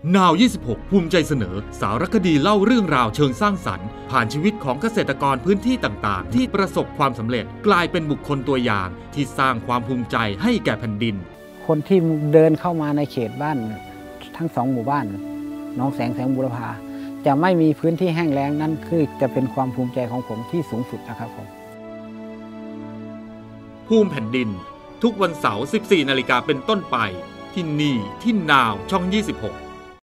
Now 26 ภูมิใจเสนอสารคดีเล่าเรื่องราวเชิงสร้างสรรค์ผ่านชีวิตของเกษตรกรพื้นที่ต่างๆที่ประสบความสำเร็จกลายเป็นบุคคลตัวอย่างที่สร้างความภูมิใจให้แก่แผ่นดินคนที่เดินเข้ามาในเขตบ้านทั้ง2 หมู่บ้านหนองแสงบุรพาจะไม่มีพื้นที่แห้งแล้งนั่นคือจะเป็นความภูมิใจของผมที่สูงสุดนะครับผมภูมิแผ่นดินทุกวันเสาร์ 14 นาฬิกาเป็นต้นไปที่นี่ที่ Now ช่อง 26